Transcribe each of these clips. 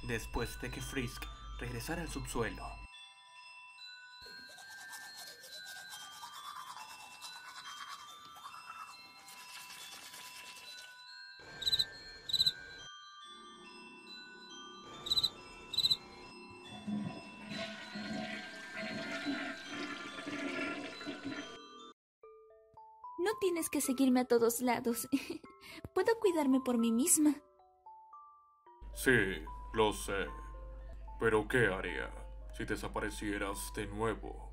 después de que Frisk regresara al subsuelo. No tienes que seguirme a todos lados. Puedo cuidarme por mí misma. Sí, lo sé. Pero ¿qué haría si desaparecieras de nuevo?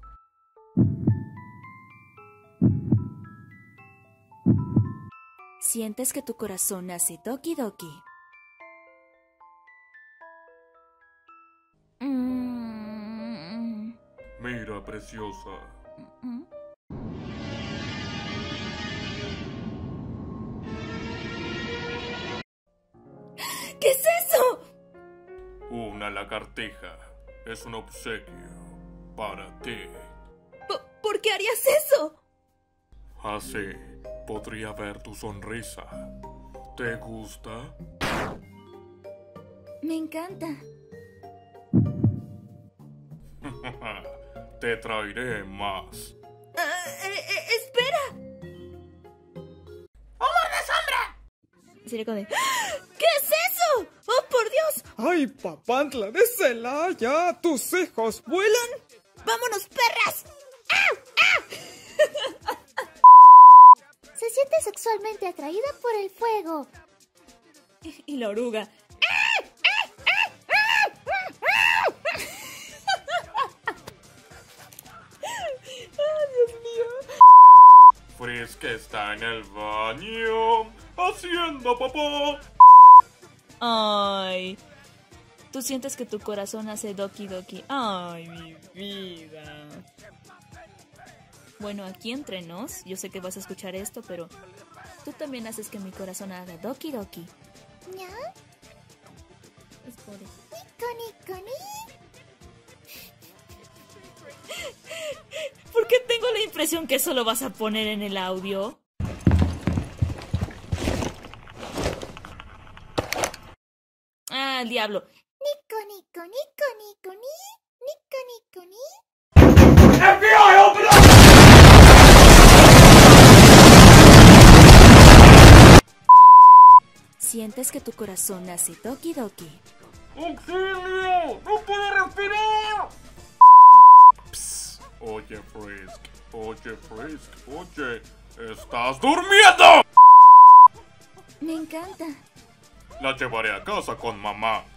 ¿Sientes que tu corazón hace Doki Doki? Mira, preciosa. ¿Qué es eso? Una lagartija. Es un obsequio para ti. ¿Por qué harías eso? Así podría ver tu sonrisa. ¿Te gusta? Me encanta. Te traeré más. ¡Espera! ¡Humor de sombra! Sería como de... ¿Qué es eso? ¡Oh, por Dios! ¡Ay, papantla de Celaya! ¡Tus hijos vuelan! ¡Vámonos, perras! Se siente sexualmente atraída por el fuego. Y la oruga. Frisk está en el baño haciendo popó. Ay. Tú sientes que tu corazón hace Doki Doki. Ay, mi vida. Bueno, aquí entre nos, yo sé que vas a escuchar esto, pero tú también haces que mi corazón haga Doki Doki. ¿Ya? Es por eso. Nico, Nico, ni. ¿Por qué tengo la impresión que eso lo vas a poner en el audio? Ah, el diablo. Nico, Nico, Nico, Nico, ni. Nico, Nico, ni. FBI, open up! Sientes que tu corazón hace Doki Doki. ¡Auxilio! ¡No puedo respirar! Psst. Oye, Frisk, oye, ¿estás durmiendo? Me encanta. La llevaré a casa con mamá.